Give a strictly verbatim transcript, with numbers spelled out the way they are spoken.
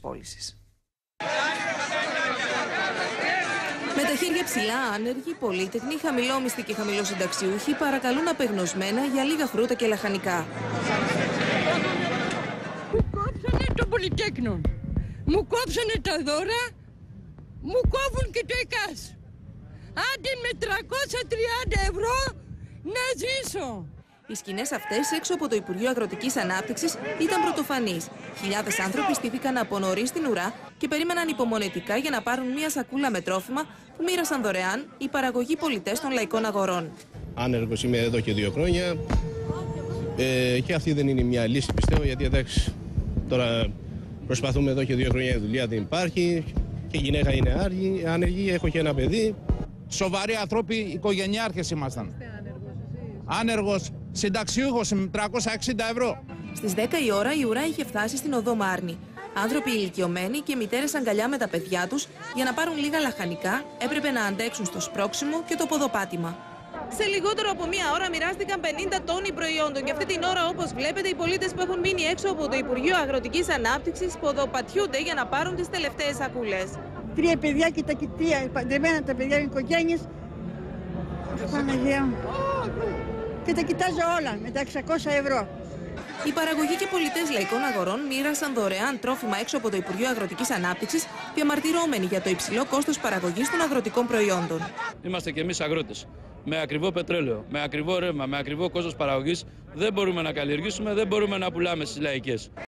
πώλησης. Με τα χέρια ψηλά, άνεργοι, πολύτεχνοι, χαμηλόμισθοι και χαμηλοσυνταξιούχοι παρακαλούν απεγνωσμένα για λίγα φρούτα και λαχανικά. Μου κόψανε το Πολυτέχνο, μου κόψανε τα δώρα, μου κόβουν και το ΕΚΑΣ. Άντε με τριακόσια τριάντα ευρώ να ζήσω. Οι σκηνές αυτές έξω από το Υπουργείο Αγροτικής Ανάπτυξης ήταν πρωτοφανείς. Χιλιάδες άνθρωποι στήθηκαν από νωρίς στην ουρά και περίμεναν υπομονετικά για να πάρουν μία σακούλα με τρόφιμα που μοίρασαν δωρεάν οι παραγωγοί πολιτές των λαϊκών αγορών. Άνεργος είμαι εδώ και δύο χρόνια ε, και αυτή δεν είναι μια λύση, πιστεύω, γιατί εντάξει, τώρα προσπαθούμε εδώ και δύο χρόνια, η δουλειά δεν υπάρχει και η γυναίκα είναι άργη, άνεργη, έχω και ένα παιδί. Σοβαροί άνθρωποι, οικογενειάρχες ήμασταν. Άνεργος, συνταξιούχος με τριακόσια εξήντα ευρώ. Στις δέκα η ώρα η ουρά είχε φτάσει στην οδό Μάρνη. Άνθρωποι ηλικιωμένοι και μητέρες αγκαλιά με τα παιδιά τους για να πάρουν λίγα λαχανικά έπρεπε να αντέξουν στο σπρώξιμο και το ποδοπάτημα. Σε λιγότερο από μία ώρα μοιράστηκαν πενήντα τόνοι προϊόντων και αυτή την ώρα, όπως βλέπετε, οι πολίτες που έχουν μείνει έξω από το Υπουργείο Αγροτικής Ανάπτυξης ποδοπατιούνται για να πάρουν τις τελευταίες σακούλες. Τρία παιδιά και τα κοιτία, παντρεμένα τα παιδιά, οικογένειες. Παναγία μου. Και τα κοιτάζω όλα με τα εξακόσια ευρώ. Οι παραγωγοί και πολιτές λαϊκών αγορών μοίρασαν δωρεάν τρόφιμα έξω από το Υπουργείο Αγροτικής Ανάπτυξης, διαμαρτυρώμενοι για το υψηλό κόστος παραγωγής των αγροτικών προϊόντων. Είμαστε κι εμείς αγρότες. Με ακριβό πετρέλαιο, με ακριβό ρεύμα, με ακριβό κόστος παραγωγής δεν μπορούμε να καλλιεργήσουμε, δεν μπορούμε να πουλάμε στις λαϊκές.